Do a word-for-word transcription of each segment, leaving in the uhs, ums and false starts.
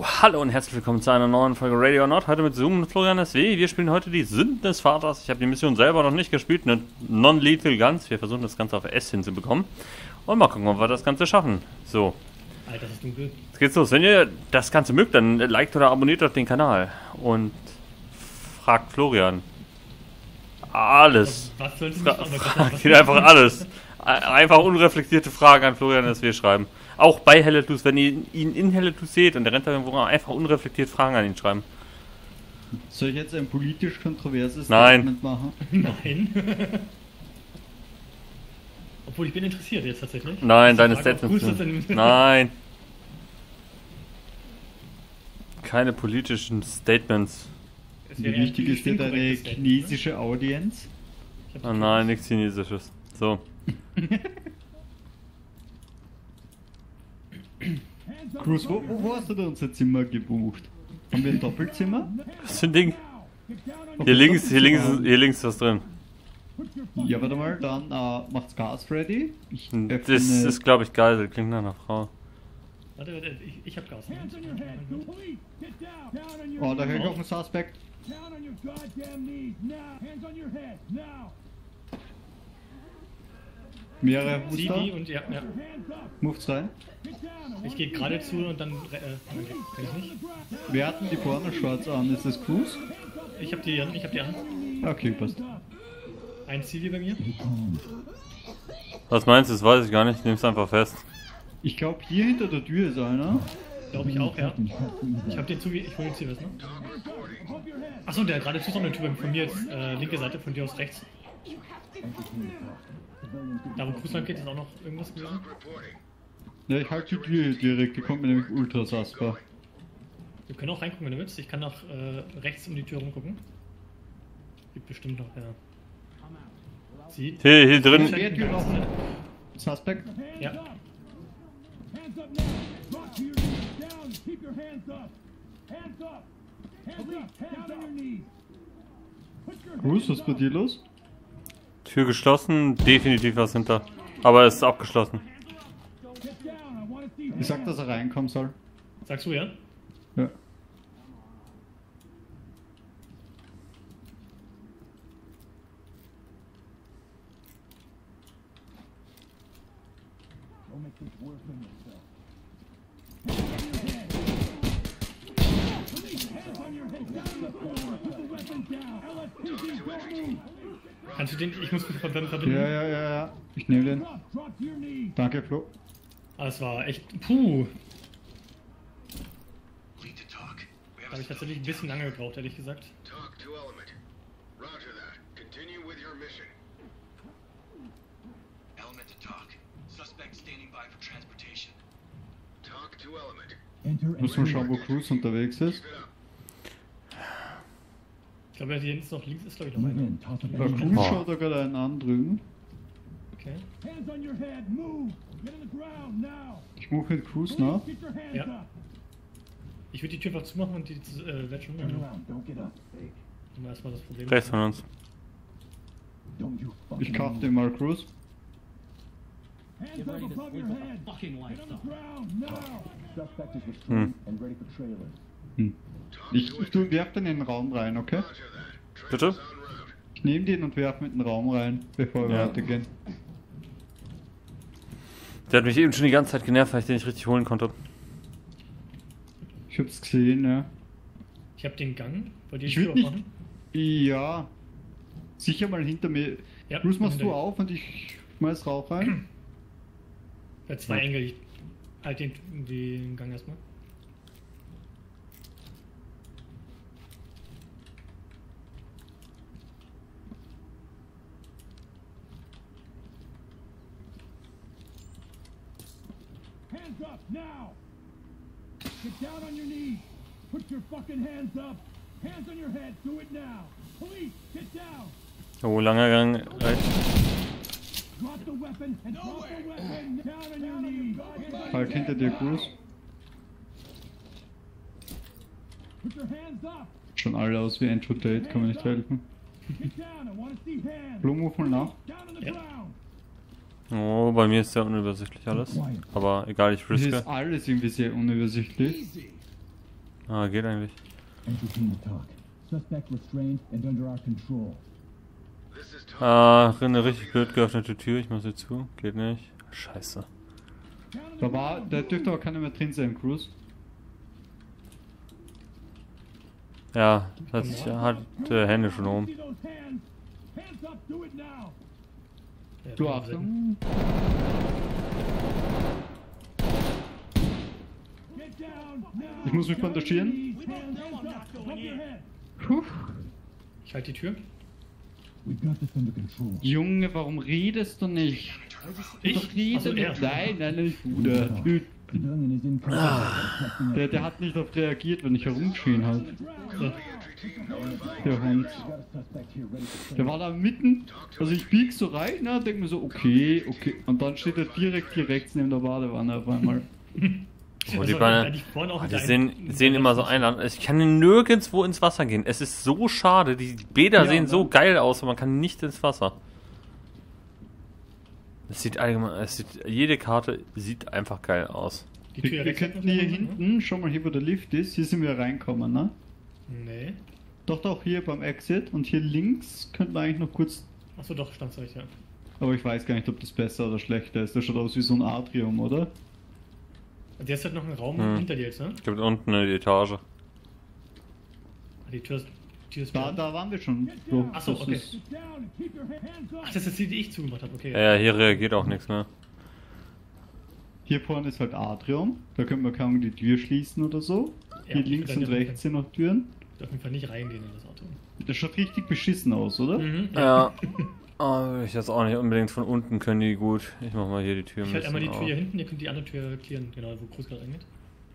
Jo, hallo und herzlich willkommen zu einer neuen Folge Radio or Not. Heute mit Zoom und Florian S W. Wir spielen heute die Sünden des Vaters. Ich habe die Mission selber noch nicht gespielt, eine Non-Lethal Guns. Wir versuchen das Ganze auf S hinzubekommen. Und mal gucken, ob wir das Ganze schaffen. So. Alter, das ist dunkel. Jetzt geht's los. Wenn ihr das Ganze mögt, dann liked oder abonniert doch den Kanal. Und fragt Florian. Alles. Was sollst du Fra nicht fragt ihn einfach alles. Einfach unreflektierte Fragen an Florian S W schreiben. Auch bei Helletus, wenn ihr ihn in Helletus seht und der rennt da irgendwo rum, einfach unreflektiert Fragen an ihn schreiben. Soll ich jetzt ein politisch kontroverses Nein. Statement machen? Nein. Obwohl, ich bin interessiert jetzt tatsächlich. Nein, Ich deine frage, ob Statements. Cruz das in- Nein. Keine politischen Statements. Es Wie wäre ja wichtig ein ist dir deine inkorrektes Statement, ne? chinesische Audienz? Ich hab Oh die nein, nichts Chinesisches. So. Cruz, wo, wo hast du da unser Zimmer gebucht? Haben wir ein Doppelzimmer? Was für ein Ding? Hier links, hier links, hier links ist was drin. Ja, warte mal, dann äh, macht's Gas ready. Ich Das öffne- ist, glaube ich, geil. Das klingt nach einer Frau. Warte, warte, ich, ich hab Gas. Oh, da höre ich auch einen Suspect. Mehrere Sie, die Muster. und ja, ja. Moves rein. Ich gehe geradezu und dann. Äh, nein, kann ich nicht. Wer hat denn die vorne Shorts an? Ist das Cruz? Ich hab die an, ich hab die an. Okay, passt. Ein Zivi bei mir. Was meinst du? Das weiß ich gar nicht. Nimm's einfach fest. Ich glaube, hier hinter der Tür ist einer. Glaube ich auch, ja. Ich hab den Zivi, ich hol den Zivi, ne? Achso, der geradezu ist noch eine Tür von mir jetzt. Äh, linke Seite, von dir aus rechts. Da wo Cruz lang geht, ist auch noch irgendwas gewesen. Ja, ich halte die Tür hier direkt, die kommt mir nämlich ultra sassbar. Wir können auch reingucken, wenn du willst. Ich kann nach äh, rechts um die Tür rumgucken. Gibt bestimmt noch, ja. Sie? Hier, hier drin. Der Tür noch. Suspect? Ja. Cruz, was ist bei dir los? Tür geschlossen. Definitiv was hinter. Aber es ist abgeschlossen. Ich sag, dass er reinkommen soll. Sagst du ja? Ja. Kannst du den? Ich muss mich verbinden. verbinden. Ja, ja, ja, ja. Ich nehme den. Danke, Flo. Ah, es war echt. Puh. Da habe ich tatsächlich ein bisschen lange gebraucht, ehrlich gesagt. Talk to Element. Roger that. Continue with your mission. Element to talk. Suspect standing by for transportation. Talk to Element. Muss mal schauen, wo Cruz unterwegs ist. Keep it up. Ich glaube, hier hinten ist noch links ist, glaube ich, noch einer. Weil Cruz schaut da gerade einen an drüben. Okay. Ich mache mit Cruz nach. Ja. Ich würde die Tür einfach zumachen und die äh, Ledge rummachen. Dann erstmal das Problem. Rechts von uns. Ich kauf den mal Cruz. Hm. Hm. Ich, ich tu, werf den in den Raum rein, okay? Roger that. Bitte? En route. Ich nehme den und werf mit in den Raum rein, bevor wir Ja. weitergehen. Der hat mich eben schon die ganze Zeit genervt, weil ich den nicht richtig holen konnte. Ich hab's gesehen, ja. Ich habe den Gang. Wollt ihr die Ich Tür würd nicht- aufmachen? Ja. Sicher mal hinter mir. Ja, Cruz, machst hinter du dir. auf und ich schmeiß Rauch rein. Bei zwei Engel. Ich halt den, den Gang erstmal. Hands up now! Get down on your knees! Put your fucking hands up! Hands on your head! Do it now! Police, get down! Oh, langer Gang. Rechts. Drop the weapon and drop the weapon! Down on your knees! Halt hinter dir, Cruz. Put your hands up! Schon alle aus wie Andrew Tate, kann mir nicht helfen. Get down! I want to see hands! Blumenhof mal nach. Down on the Ja. ground! Oh, bei mir ist sehr unübersichtlich alles. Aber egal, ich Es riske. ist alles irgendwie sehr unübersichtlich. Ah, geht eigentlich. Entry team to talk. Suspect restrained and under our control. This is Tom. Ah, eine richtig blöd geöffnete Tür. Ich muss hier zu. Geht nicht. Scheiße. Da war, da dürfte aber keiner mehr drin sein, Cruz. Ja, hat sich hat äh, Hände schon oben. See those hands? Hands up, do it now. Ja, Du kann Achtung. Get down now. Ich muss mich bandagieren. Hands up, above your head. Puh. Ich halte die Tür. We've got this under control. Junge, warum redest du nicht? Ich? Doch rede Achso, er. nicht. Nein, nein, nicht du. Der, Typ, Civilian is in control. der, der hat nicht darauf reagiert, wenn ich herumgeschrien habe. So. Der Hund. Der war da mitten, also ich bieg so rein, ne, denk mir so, okay, okay. Und dann steht er direkt hier rechts neben der Badewanne auf einmal. Oh, die Also, Beine, eigentlich vorhin auch oh, mit die einem- sehen, mit sehen einem immer so letzten- ein. Ich kann nirgendwo ins Wasser gehen. Es ist so schade. Die Bäder Ja, sehen ne? so geil aus, aber man kann nicht ins Wasser. Es sieht allgemein, es sieht, jede Karte sieht einfach geil aus. Die Wir, Tür wir rechts könnten noch hier machen, hinten, schau mal hier, wo der Lift ist, hier sind wir reinkommen, ne? ne? Nee. Doch, doch, hier beim Exit und hier links könnten wir eigentlich noch kurz, Achso, doch, stand's euch, ja. aber ich weiß gar nicht, ob das besser oder schlechter ist. Das schaut aus wie so ein Atrium, oder? Und jetzt hat noch einen Raum Hm. hinter dir jetzt, ne? Es gibt unten eine Etage. Ah, Die Tür ist, die Tür ist Da, offen. da waren wir schon. Bro. Ach so, Das okay. ist- Get down and keep your hands up. Ach, das ist die, die ich zugemacht habe, okay. Ja, hier reagiert auch nichts mehr. Hier vorne ist halt Atrium, da können wir kaum die Tür schließen oder so. Ja, Hier ich links würde und dann jetzt rechts sind noch Türen. Ich darf auf jeden Fall nicht reingehen in das Auto. Das schaut richtig beschissen aus, oder? Mhm, Ja. Aber ich jetzt auch nicht unbedingt von unten können die gut. Ich mach mal hier die Tür ein Ich halte einmal die bisschen Tür hier auf. hinten, ihr könnt die andere Tür klären, genau, wo Cruz gerade reingeht.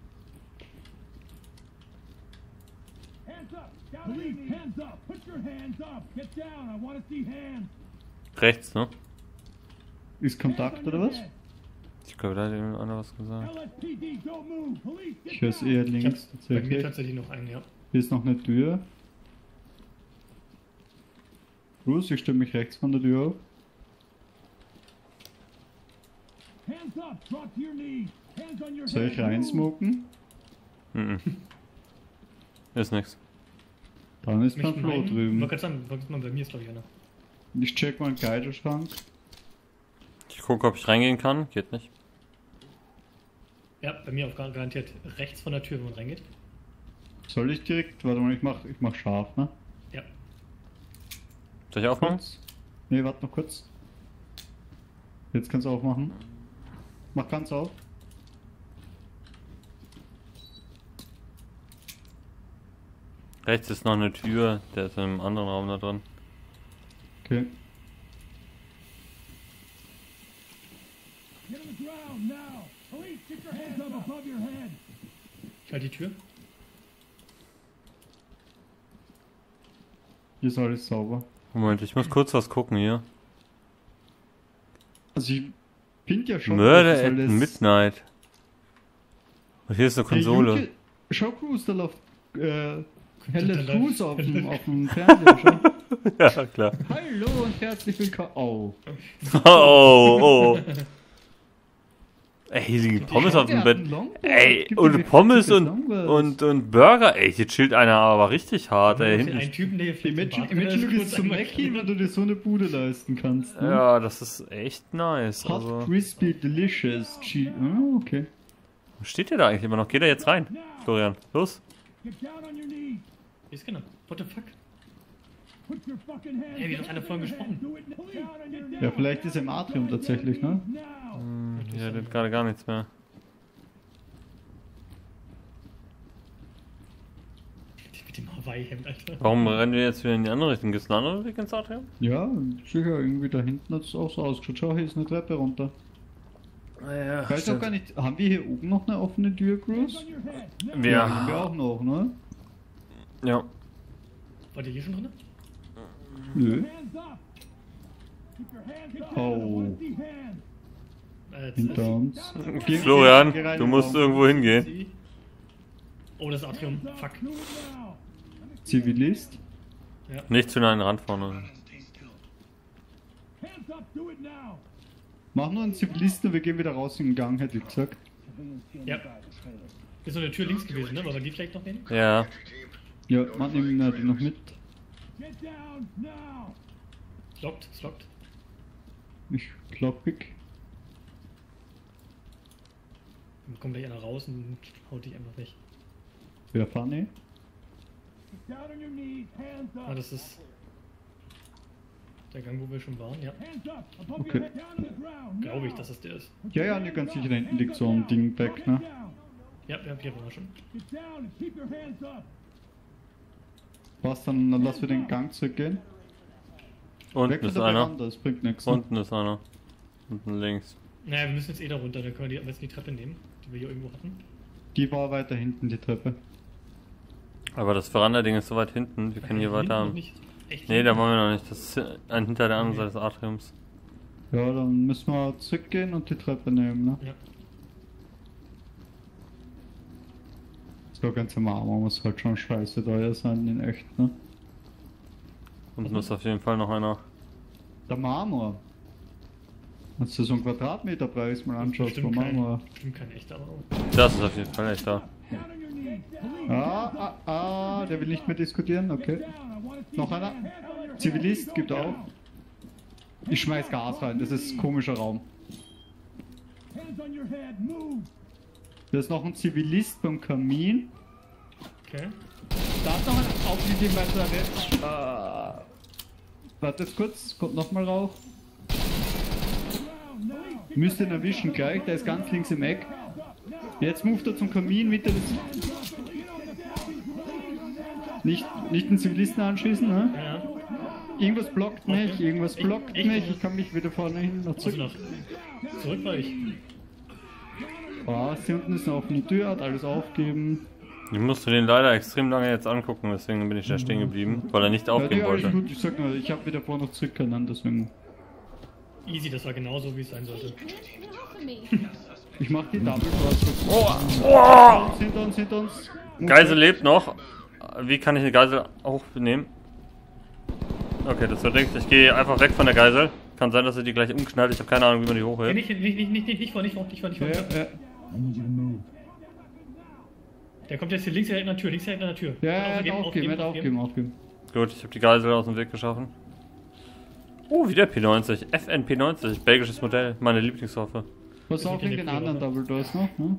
Hands up. Down on your knees. Hands up. Put your hands up. Get down. I want to see hands. Rechts, ne? Ist Kontakt oder was? Ich glaube, da hat jemand anderes was gesagt. L S P D, don't move. Police, get Ich höre es down. eher Ich hab links bei mir tatsächlich. tatsächlich noch einen, ja. Hier ist noch eine Tür. Bruce, ich stelle mich rechts von der Tür auf. Hands up. Drop to your knees. Hands on your Soll head. ich reinsmoken? Mhm. Ist nix. Dann ist Mich mein Flo meinen- Ich drüben. wollte gerade sagen, wollte mal bei mir ist glaube ich einer. Ich check mal einen Kleiderschrank. Ich gucke, ob ich reingehen kann. Geht nicht. Ja, bei mir auch gar- garantiert rechts von der Tür, wenn man reingeht. Soll ich direkt? Warte mal, ich mach, ich mach scharf, ne? Ja. Soll ich aufmachen? Kurz. Ne, warte noch kurz. Jetzt kannst du aufmachen. Mach ganz auf. Rechts ist noch eine Tür. Der ist in einem anderen Raum da drin. Okay. Get on the ground now. Police, get your hands up above your head. Ich halte die Tür. Hier ist alles sauber. Moment, ich muss kurz was gucken hier. Also ich finde ja schon, Murder dass das at alles- Midnight. Und hier ist eine Hey, Konsole. Junge, schau, Cruz, da läuft äh, Da helle läuft- Cruz auf dem, auf dem Fernseher. Schau. Ja, klar. Hallo und herzlich willkommen. Oh. Oh, oh. Ey, hier liegen Pommes auf dem Der hat Bett. einen Longboard. Ey, Gib mir und die Pommes Fette und, Longboards. und, und Burger. Ey, hier chillt einer aber richtig hart. Ey, Einen hinten. Typen, der hier fliegt. Imagine, imagine du gehst zum Mackie, wenn du dir so eine Bude leisten kannst. Ne? Ja, das ist echt nice. Hot, Also, crispy, delicious. Che ah, okay. wo steht der da eigentlich immer noch? Geht er jetzt rein? Florian, los. Get down on your knees. Wie ist genau? What the fuck? Put your fucking hands Ey, wie hat einer up vorhin on your head. gesprochen? Do it now. Down on your knees. Ja, vielleicht ist er im Atrium tatsächlich, ne? Now. Hier redet gerade gar nichts mehr. Die mit dem Hawaii-Hemd, Alter. Warum rennen wir jetzt wieder in die andere Richtung? Gibt es einen anderen Weg ins Atrium? Ja, sicher, irgendwie da hinten hat es auch so ausgeschaut. Schau, hier ist eine Treppe runter. Ja, Ich weiß auch gar nicht, haben wir hier oben noch eine offene Tür, Cruz? On your head. Now. Wir, Haben wir auch noch, ne? ja. Wart ihr hier schon drin? Nö. Hands up. Keep your hands up. Oh. I want to see hands. Äh, jetzt Hinter uns. Geh- Florian, geh rein du in den musst Raum. irgendwo hingehen. Sie- Oh, das Atrium. Hands up. Fuck. Do it now. Zivilist. Nicht zu nah an den Rand vorne. Stay still. Hands up. Do it now. Mach nur einen Zivilisten und wir gehen wieder raus in den Gang, hätte ich gesagt. Ja. Ist so eine Tür links gewesen, ne? Wollen wir die vielleicht noch nehmen? Ja. Ja, man nimmt ja die noch mit. Get down now. Ist lockt, ist lockt. Ich kloppig. Dann kommt gleich einer raus und haut dich einfach weg. Wer Funny? Get down on your knees. Hands Ah, up. das ist der Gang, wo wir schon waren, ja. Hands up. Above Okay. your head. Down on the ground. Glaube ich, now. dass es der ist. Ja, ja, ne, ganz sicher, da hinten liegt so ein Ding weg, ne? Ja, ja, hier waren wir schon. Get down and keep your hands up. Was, dann, dann lassen wir den Gang zurückgehen. Unten Weg von ist der einer. Veranda, das bringt nichts. Ne? Unten ist einer. Unten links. Naja, wir müssen jetzt eh da runter, dann können wir die, am besten die Treppe nehmen, die wir hier irgendwo hatten. Die war weiter hinten, die Treppe. Aber das Veranda-Ding ist so weit hinten, wir können hier Hinten weiter. noch nicht. Echt Nee, hinten? da wollen wir noch nicht. Das ist ein hinter der anderen Seite des Atriums. Ja, dann müssen wir zurückgehen und die Treppe nehmen, ne? Ja. So ganz am Arm muss halt schon scheiße teuer sein in echt, ne? Unten ist auf jeden Fall noch einer. Der Marmor. Wenn du so einen Quadratmeterpreis mal anschaust vom Bestimmt kein, Marmor. bestimmt kein echter, aber auch. Das ist auf jeden Fall echt da. Down on your knees. Police. Ah, ah, ah, der will nicht mehr diskutieren, okay. Down. I want to see Noch your einer? hands on your head. Zivilist Go gibt down. auch. Ich schmeiß Gas rein, das ist ein komischer Raum. Hands on your head. Move. Da ist noch ein Zivilist beim Kamin. Okay. Da ist noch ein aufgegeben weiter rechts. Ah. Warte jetzt kurz, kommt nochmal Rauch. Down now. Müsst ihn erwischen gleich, der ist ganz links im Eck. Jetzt moved er zum Kamin, Mitte des... Nicht, nicht den Zivilisten anschießen, ne? Ja, ja. Irgendwas blockt mich, irgendwas Ich- blockt ich- mich, ich kann mich wieder vorne hin noch Also zurück. noch. Zurück war ich. Oh, hier unten ist eine offene Tür, hat alles aufgeben. Ich musste den leider extrem lange jetzt angucken, deswegen bin ich da stehen geblieben, weil er nicht Ja, aufgeben nee, alles wollte. gut, ich sag nur, ich habe wieder vor noch zurück können, deswegen. Easy, das war genauso, wie es sein sollte. Ich mach die Double Cross. Oh, oh. Hinter uns, hinter uns. Geisel lebt noch. Wie kann ich eine Geisel hochnehmen? Okay, das wird nichts. Ich gehe einfach weg von der Geisel. Kann sein, dass er die gleich umknallt. Ich habe keine Ahnung, wie man die Nee, hochhält. nicht, nicht, nicht, nicht, nicht, nicht vor, nicht vor, nicht vor, nicht vor. Ja, ja, Der kommt jetzt hier links direkt an der Tür, links direkt an der Tür. ja, ja, Aufgeben, aufgeben, aufgeben, aufgeben, aufgeben. Gut, ich habe die Geisel aus dem Weg geschaffen. Oh, wieder P neunzig. F N P neunzig. Belgisches Modell. Meine Lieblingswaffe. Pass auf wegen den anderen Double Doors noch, ne?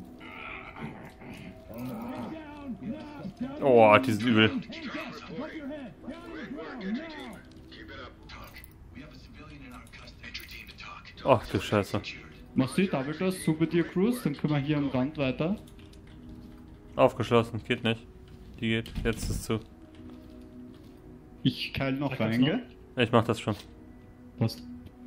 Oh, die sind übel. Above your head. Down on the ground. Now. Keep it up. Talk. We have a civilian in our custody. Entry team to talk. Ach du Scheiße. Secured. Machst du die Double Doors, super dir Cruise, dann können wir hier am Rand weiter. Aufgeschlossen. Geht nicht. Die geht. Jetzt ist zu. Ich keil noch Da kommt's rein, noch. gell? Ich mach das schon. Passt.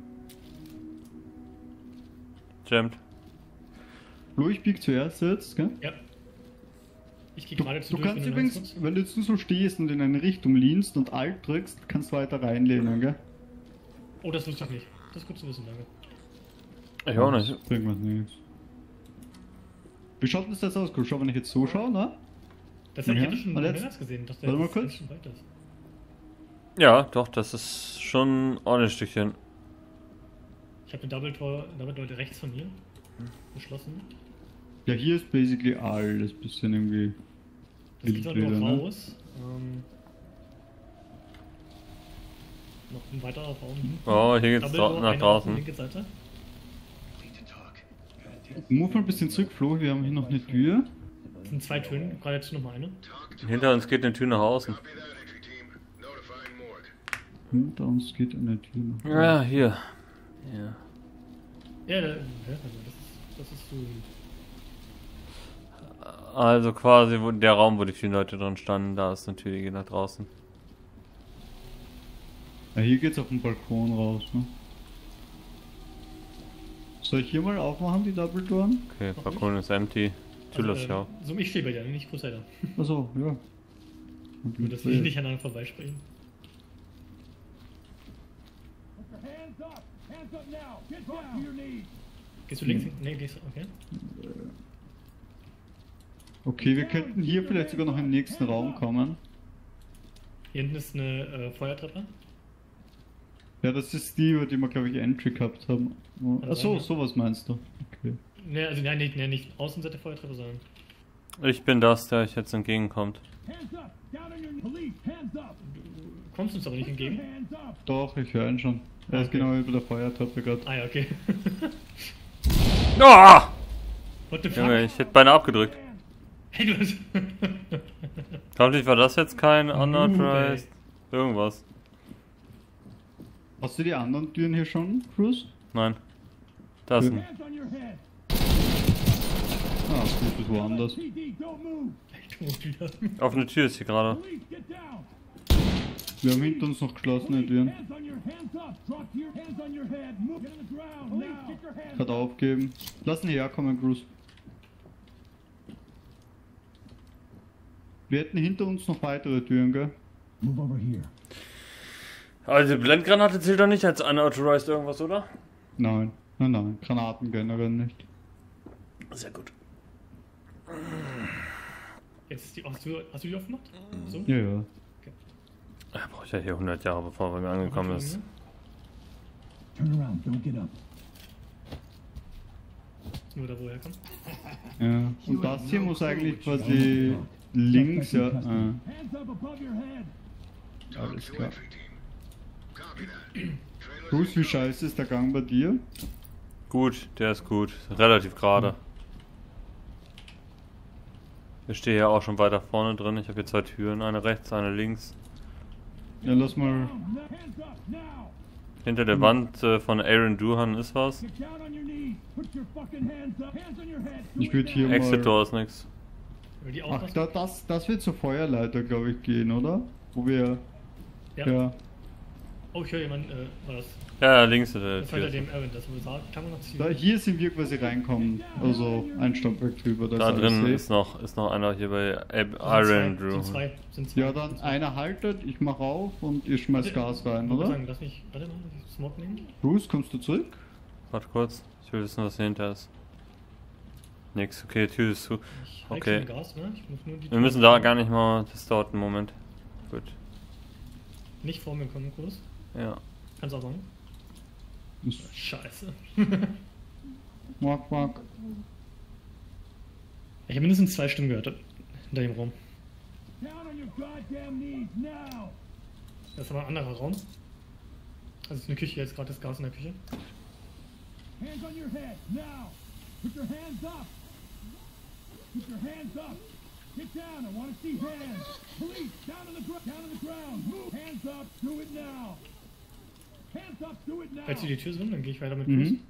Jammed. Flo, ich bieg zuerst jetzt, gell? Ja. Ich gehe Du, gerade zu du durch, kannst wenn übrigens, ganz kurz- wenn du jetzt nur so stehst und in eine Richtung lehnst und Alt drückst, kannst du weiter reinlehnen, gell? Oh, das wusste ich nicht. Das ist gut zu wissen, danke. Ich auch nicht. Das bringt mir nichts. Wie schaut denn das jetzt aus? Schau, wenn ich jetzt so schaue, ne? Das hätte Ja, ich hätte schon und jetzt- anders gesehen. Dass der Warte mal jetzt kurz. ganz schön weit ist. Ja, doch, das ist schon ein ordentliches Stückchen. Ich habe eine Double Door, Double Door rechts von mir. Geschlossen. Ja, hier ist basically alles bisschen irgendwie Das geht auch wild noch wieder, ne? raus. Ähm, noch ein weiterer Raum. Oh, hier geht's Double dra Door, nach einer auf die draußen. linke Seite. Need to talk. Move mal ein bisschen zurück, Flo, wir haben hier noch eine Tür. Das sind zwei Türen, gerade jetzt noch mal eine. Talk to Hinter uns geht eine Tür nach außen. Copy that, entry team. Notifying morgue. Hinter uns geht eine Tür noch. Ja, hier. Ja. Ja, da- ja, also das ist, das ist so. Also quasi wo, der Raum, wo die vielen Leute drin standen, da ist eine Tür, die geht nach draußen. Ja, hier geht's auf den Balkon raus, ne? Soll ich hier mal aufmachen, die Double Doren? Okay, Balkon ist empty. Tür Also, ist ja. ähm, so, ich stehe bei dir, nicht Crusader. Achso, ja. Nur, dass wir nicht aneinander vorbeisprechen. Put your hands up. Hands up now. Get down to your knees. Gehst du links? Nee, gehst du. Okay. Okay, wir könnten hier vielleicht sogar noch in den nächsten Raum kommen. Hier hinten ist eine äh, Feuertreppe. Ja, das ist die, über die wir, glaube ich, Entry gehabt haben. Also Achso, eine- sowas meinst du. Okay. Ne, also nein, nicht, nee, nicht Außenseite Feuertreppe, sondern. Ich bin das, der euch jetzt entgegenkommt. Hands up. Down on your knees. Police, hands up. Du kommst uns aber nicht entgegen. Hands up. Doch, ich höre ihn schon. Er ist Okay. genau über der Feuertreppe gerade. Ah ja, okay. Ah! What the fuck? Junge, ich hätte beinahe abgedrückt. Hey, du hast... Hoffentlich war das jetzt kein unauthorized irgendwas. Hast du die anderen Türen hier schon, Cruz? Nein. Das ist ein... Hands on your head. Ah, das ist woanders. T D, don't move. Offene Tür ist hier gerade. Police, get down. Wir haben hinter uns noch geschlossene Türen. Hands on your hands up. Drop to your hands on your head. Move. Get on the ground. Police, get your hands Hat aufgeben. Lass ihn herkommen, Cruz. Wir hätten hinter uns noch weitere Türen, gell? Move over here. Also die Blendgranate zählt doch nicht als unauthorized irgendwas, oder? Nein, nein, nein. Granaten generell nicht. Sehr gut. Jetzt ist die, hast, du, hast du die aufgemacht? So? Ja, ja. Er braucht ja hier hundert Jahre, bevor er angekommen ist. Turn around. Don't get up. Nur da, wo er kommt. Ja. Und das hier muss eigentlich quasi links, ja. Äh, Hands up above your head. alles klar. Entry team. Copy that. Trailers Cruz, wie scheiße ist der Gang bei dir? Gut, der ist gut. Relativ gerade. Ich stehe ja auch schon weiter vorne drin. Ich habe hier zwei Türen, eine rechts, eine links. Ja, lass mal. Hands up now. Hinter der Wand äh, von Aaron Duhan ist was. Get down on your knees. Put your fucking hands up. Hands on your head. Do Ich it würde now. hier Exit mal. Door ist nix. Über die Ach, aufpassen? da, das, das wird zur Feuerleiter, glaube ich, gehen, oder? Wo wir. Ja. Ja. Oh, ich höre jemanden, äh, war das? Ja, links hinter der Das war hinter Tür. dem Aaron, das wo sagt, kann man noch ziehen. Da, hier sind wir quasi reinkommen. Also ein Stockwerk drüber. Da, Da ist alles drin safe. ist noch, ist noch einer hier bei Ab Sind Iron zwei, Drew. Sind zwei, sind zwei. Ja, dann einer haltet, ich mach auf und ihr schmeißt Gas rein, Ich wollte oder? sagen, lass mich, warte mal, ich Smoke nehmen. Bruce, kommst du zurück? Warte kurz. Ich will wissen, was hier hinter ist. Nix, okay, die Tür ist zu. Ich halte Okay. schon Gas, ne? Ich muss nur die Wir müssen da gar nicht mal. Das dauert einen Moment. Gut. Nicht vor mir kommen, Kurs. Ja. Kannst auch machen. Ist- Scheiße. Wack, wack. Ich habe mindestens zwei Stimmen gehört hinter dem Raum. Down on your goddamn knees now. Das ist aber ein anderer Raum. Also es ist eine Küche, jetzt gerade das Gas in der Küche. Hands on your head now. Put your hands up. Put your hands up. Get down. I want to see hands. Police, down on the ground. Down on the ground. Move. Hands up. Do it now. Hands up. Do it now. Falls wir die Tür sind, dann gehe ich weiter mit Mhm. Kurs. Down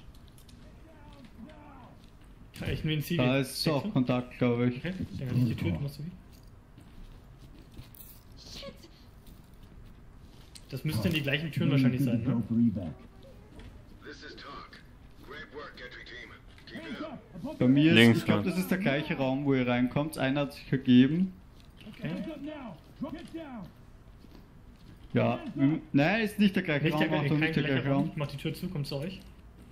now. Ja, ich nehme den Ziel. Da ist auch Kontakt, glaube ich. Okay, dann kann ich die Tür, du machst du wie? Das müssten die gleichen Türen wahrscheinlich sein, ne? This is talk. Great work, entry team. Keep Hands it up. up. Above Bei your mir ist, Links, ich glaube, ja. das ist der gleiche Raum, wo ihr reinkommt. Einer hat sich ergeben. Okay. Hands up now. Drop it down. Ja, mm, nein, ist nicht der gleiche Nicht der, Raum, kein Achtung, nicht der gleicher gleiche Raum. Raum. Ich mach die Tür zu, kommt zu euch.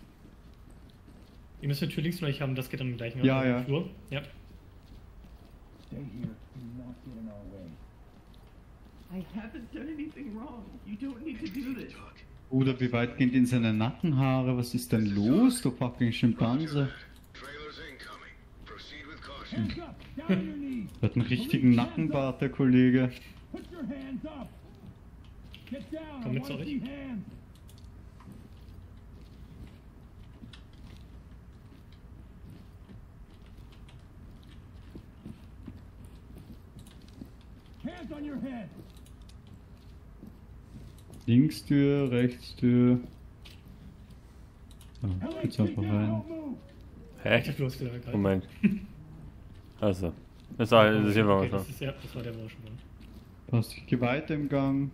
Ihr müsst eine Tür links von euch haben, das geht dann im gleichen Ja, im ja. Flur. Ja. Stay here. Do not get in our way. I haven't done anything wrong. You don't need to do this. Bruder, wie weit gehen in seine Nackenhaare? Was ist denn los, du fucking Schimpanse? Trailers incoming. Proceed with caution. Hands up. Down on your knees. Der hat einen richtigen Nackenbart, der Kollege. Put your hands up. Get down. Komm I mit want to zu euch. see hands. Hands on your head. Linkstür, Rechtstür. Ja, L A geht's P einfach down. rein. Don't move. Hä? Ich hab los wieder gerade. Moment. Also. Das war, das hier war okay, was. das ist, ja, das war der, wo wir schon waren. Passt, ich gehe weiter im Gang.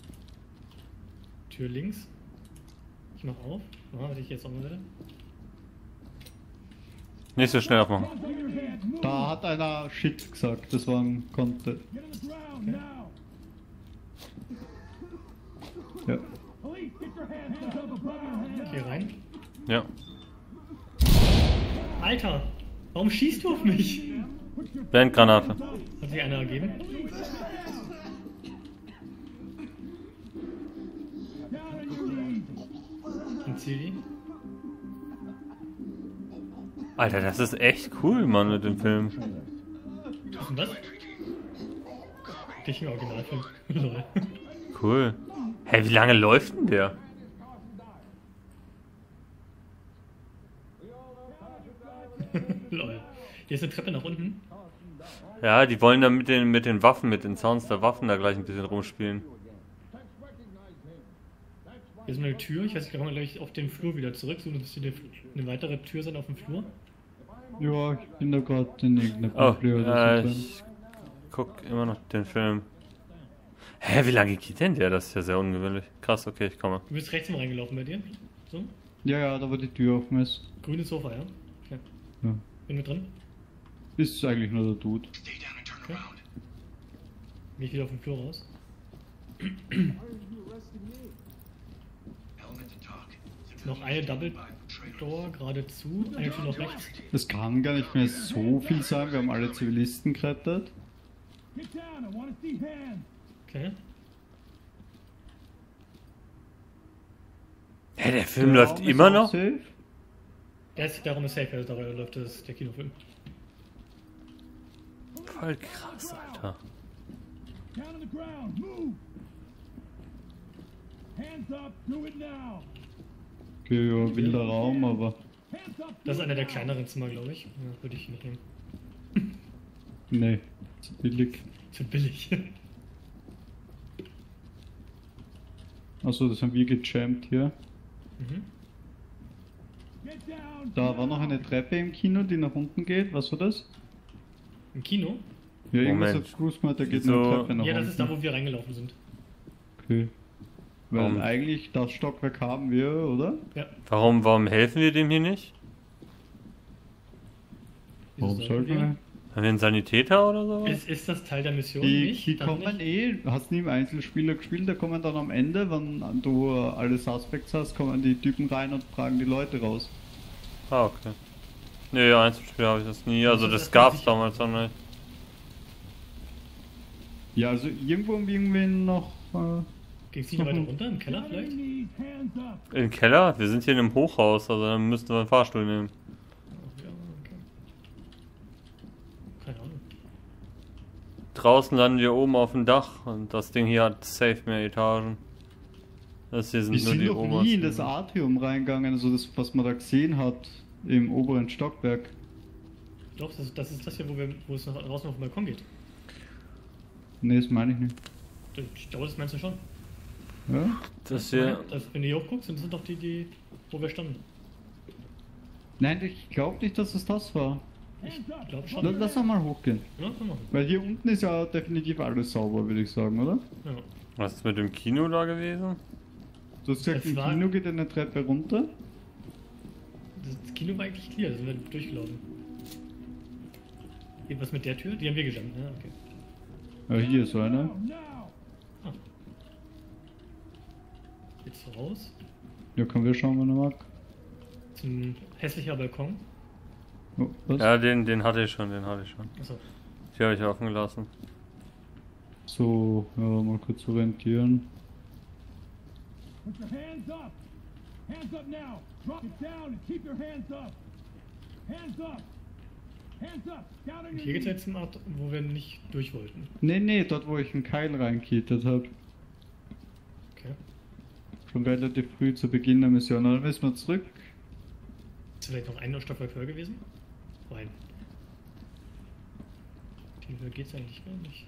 Tür links. Ich mach auf. Aha, warte ich jetzt auch mal wieder. Nicht so schnell aufmachen. Hands on your head. Move. Da hat einer Shit gesagt, das war ein Content. Get on the ground now. Ja. Police, get your hands up above your head. Hier rein. Ja. Alter! Warum schießt du auf mich? Blendgranate. Hat sich einer ergeben? Down on your knees. Und ziel die. Alter, das ist echt cool, Mann, mit dem Film. ist denn was? Dich im Originalfilm. Lol. Cool. Hä, wie lange läuft denn der? Lol. Hier ist eine Treppe nach unten. Ja, die wollen dann mit den, mit den Waffen, mit den Sounds der Waffen da gleich ein bisschen rumspielen. Hier ist eine Tür. Ich weiß nicht, da kommen wir gleich auf den Flur wieder zurück. So, dass hier eine weitere Tür sein auf dem Flur. Ja, ich bin da gerade in irgendeiner Oh, Buble äh, oder so. ich guck immer noch den Film. Hä, wie lange geht denn der? Das ist ja sehr ungewöhnlich. Krass, okay, ich komme. Du bist rechts mal reingelaufen bei dir. So. Ja, ja, da wo die Tür offen ist. Grünes Sofa, ja? Okay. Ja. Bin mit drin. Ist eigentlich nur der Dude. Stay down and turn Okay. around. Geh ich wieder auf den Flur raus. Element to talk. Noch eine Double Door geradezu. Eine Tür noch rechts. Es kann gar nicht mehr so viel sein, wir haben alle Zivilisten gerettet. Get down, I want to see hands. Okay. Hä, der Film Der läuft Raum ist immer auch noch? safe. Der ist, darum ist safe, also darüber läuft das, der Kinofilm. Voll krass, Alter. Down on the ground, move. Hands up, do it now. Okay, ja, wilder Raum, aber Hands up, Das ist einer der kleineren Zimmer, glaube ich. Ja, würde ich nicht nehmen. nee, zu billig. Zu billig. Achso, das haben wir gejammt hier. Mhm. get down. Da war noch eine Treppe im Kino, die nach unten geht. Was war das? Im Kino? Ja, irgendwas Moment. hat Cruise gemacht, da geht So- eine Treppe nach Ja, unten. das ist da, wo wir reingelaufen sind. Okay. Weil Warum? eigentlich das Stockwerk haben wir, oder? Ja. Warum, warum helfen wir dem hier nicht? Wieso Warum sollten sollten wir? wir? Haben wir einen Sanitäter oder so? Ist, ist das Teil der Mission? Die, nicht? die Dann kommen nicht? eh, hast nie im Einzelspieler gespielt, da kommen dann am Ende, wenn du alle Suspects hast, kommen die Typen rein und fragen die Leute raus. Ah, okay. Nee, Einzelspiel habe ich das nie. Also Das ist das das, gab's was ich- damals noch nicht. Ja, also irgendwo um irgendwen noch. Äh, Ging es nicht noch weiter runter? Im Keller Down on your vielleicht? knees, hands up. Im Keller? Wir sind hier in einem Hochhaus, also dann müssten wir einen Fahrstuhl nehmen. Ja, okay. Keine Ahnung. Draußen landen wir oben auf dem Dach und das Ding hier hat safe mehr Etagen. Das hier sind wir nur sind die noch nie in obersten. das Atrium reingegangen, also das, was man da gesehen hat im oberen Stockwerk. Doch, das, das ist das hier, wo, wir, wo es nach draußen auf den Balkon geht. Ne, das meine ich nicht. Ich glaube, das meinst du schon. Ja? Das hier. Das, wenn du hier hochguckst, das sind doch die, die, wo wir standen. Nein, ich glaube nicht, dass es das war. Ich glaube La- schon. Lass doch mal hochgehen. Ja, komm mal. Weil hier unten ist ja definitiv alles sauber, würde ich sagen, oder? Ja. Was ist mit dem Kino da gewesen? Du hast gesagt, Es im war- Kino geht eine Treppe runter. Das Kino war eigentlich clear, da sind wir durchgelaufen. Hier, was mit der Tür? Die haben wir gejammt, ja, okay. Ja, hier ist so eine. Now, now. Ah. Jetzt raus. Ja, können wir schauen, wenn er mag. Zum hässlicher Balkon. Oh, was? Ja, den, den hatte ich schon, den hatte ich schon. Achso. Die habe ich offen gelassen. So, ja, mal kurz orientieren. Put your hands up. Hands up now. Drop it down and keep your hands up. Hands up. Hands up. Down on your Hier geht's knees. jetzt zum Art, wo wir nicht durch wollten. Nee, nee, dort wo ich einen Keil reingekittet habe. Okay. Schon relativ früh zu Beginn der Mission. Dann müssen wir zurück. Ist vielleicht noch ein Stockwerk höher gewesen? Nein. Die höher geht's eigentlich gar nicht.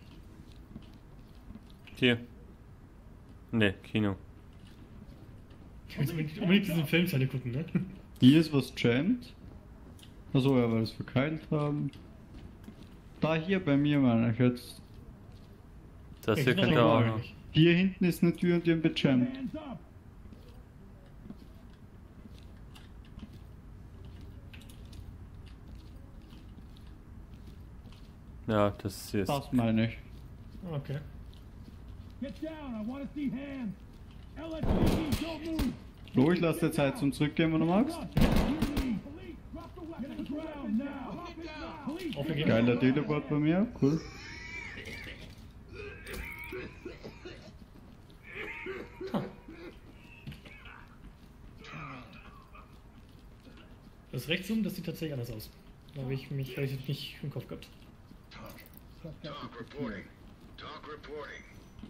Hier. Ne, Kino. Ich will jetzt unbedingt, unbedingt diesen Film zu Ende gucken, ne? Hier ist was jammed. Achso, ja, weil wir es verkeilt haben. Da hier bei mir, meine ich jetzt. Das Ja, hier genau, könnte aber auch gar noch. nicht. Hier hinten ist eine Tür und die haben bejammt. Hands up. Ja, das hier ist. Das meine ich. Okay. Get down. I want to see hands. L S P D, don't move. So, ich lasse dir Zeit zum Zurückgehen, wenn du magst. Up. Down on your knees. Police, drop the weapon. Get on the ground now. Drop it now. Police, Aufgegeben. Geiler Teleport bei mir, cool. Das Rechtszoomen, das sieht tatsächlich anders aus. Da habe ich mich hab ich nicht im Kopf gehabt. Talk. Talk reporting. Talk reporting.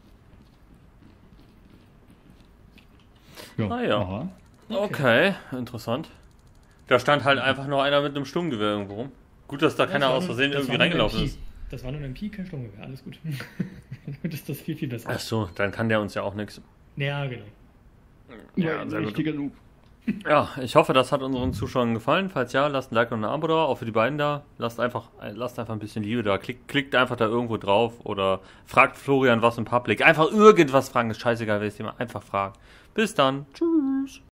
Ja, Ah ja. aha. Okay, interessant. Da stand halt einfach nur einer mit einem Sturmgewehr irgendwo rum. Gut, dass da Das keiner war aus nur- Versehen das irgendwie war nur ein reingelaufen Pi. ist. Das war nur ein Pi, kein Sturmgewehr, alles gut. Dann ist das viel, viel besser. Ach so, dann kann der uns ja auch nichts. Ja, genau. Ja, ein sehr gut. richtiger Noob. Ja, ich hoffe, das hat unseren Zuschauern gefallen. Falls ja, lasst ein Like und ein Abo da, auch für die beiden da. Lasst einfach, lasst einfach ein bisschen Liebe da. Klickt, klickt einfach da irgendwo drauf oder fragt Florian was im Public. Einfach irgendwas fragen, ist scheißegal, welches Thema. Einfach fragen. Bis dann. Tschüss.